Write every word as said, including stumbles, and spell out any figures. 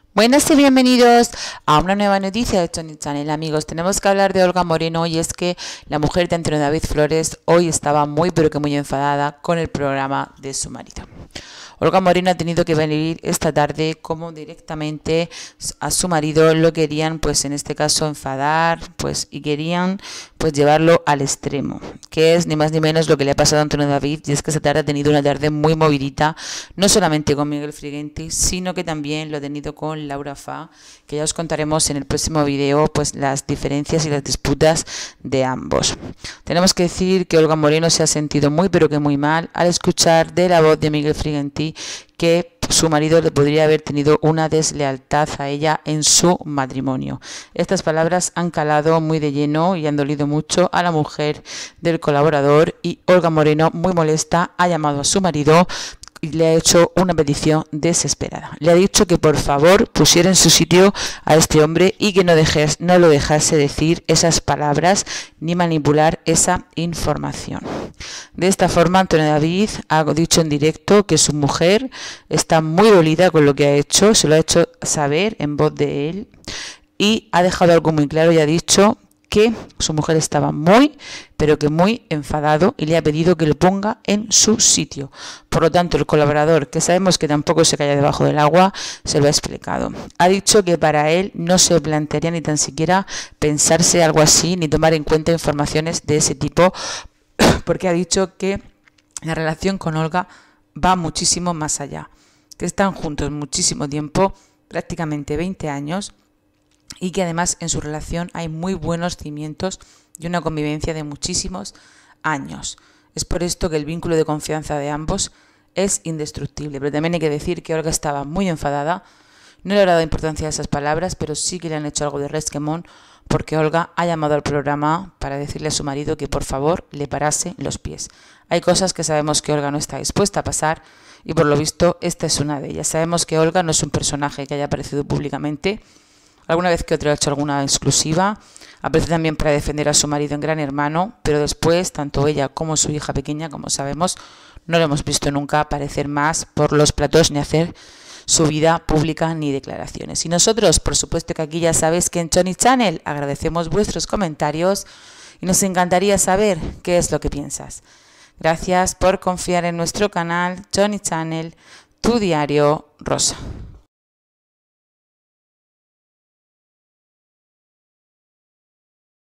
Buenas y bienvenidos a una nueva noticia de Tony Channel, amigos. Tenemos que hablar de Olga Moreno y es que la mujer de Antonio David Flores hoy estaba muy pero que muy enfadada con el programa de su marido. Olga Moreno ha tenido que venir esta tarde como directamente a su marido lo querían, pues en este caso enfadar, pues y querían pues llevarlo al extremo, que es ni más ni menos lo que le ha pasado a Antonio David, y es que esta tarde ha tenido una tarde muy movidita, no solamente con Miguel Frigenti, sino que también lo ha tenido con Laura Fa, que ya os contaremos en el próximo video pues las diferencias y las disputas de ambos. Tenemos que decir que Olga Moreno se ha sentido muy pero que muy mal al escuchar de la voz de Miguel Frigenti que su marido le podría haber tenido una deslealtad a ella en su matrimonio. Estas palabras han calado muy de lleno y han dolido mucho a la mujer del colaborador, y Olga Moreno, muy molesta, ha llamado a su marido y le ha hecho una petición desesperada. Le ha dicho que por favor pusiera en su sitio a este hombre y que no, dejes, no lo dejase decir esas palabras ni manipular esa información. De esta forma, Antonio David ha dicho en directo que su mujer está muy dolida con lo que ha hecho, se lo ha hecho saber en voz de él, y ha dejado algo muy claro y ha dicho que su mujer estaba muy, pero que muy enfadado y le ha pedido que lo ponga en su sitio. Por lo tanto, el colaborador, que sabemos que tampoco se calla debajo del agua, se lo ha explicado. Ha dicho que para él no se plantearía ni tan siquiera pensarse algo así, ni tomar en cuenta informaciones de ese tipo, porque ha dicho que la relación con Olga va muchísimo más allá, que están juntos muchísimo tiempo, prácticamente veinte años, y que además en su relación hay muy buenos cimientos y una convivencia de muchísimos años. Es por esto que el vínculo de confianza de ambos es indestructible. Pero también hay que decir que Olga estaba muy enfadada, no le ha dado importancia a esas palabras, pero sí que le han hecho algo de resquemón, porque Olga ha llamado al programa para decirle a su marido que por favor le parase los pies. Hay cosas que sabemos que Olga no está dispuesta a pasar, y por lo visto esta es una de ellas. Sabemos que Olga no es un personaje que haya aparecido públicamente. Alguna vez que otro ha hecho alguna exclusiva, aparece también para defender a su marido en Gran Hermano, pero después, tanto ella como su hija pequeña, como sabemos, no lo hemos visto nunca aparecer más por los platós ni hacer su vida pública ni declaraciones. Y nosotros, por supuesto que aquí ya sabéis que en Tony Channel agradecemos vuestros comentarios y nos encantaría saber qué es lo que piensas. Gracias por confiar en nuestro canal Tony Channel, tu diario rosa.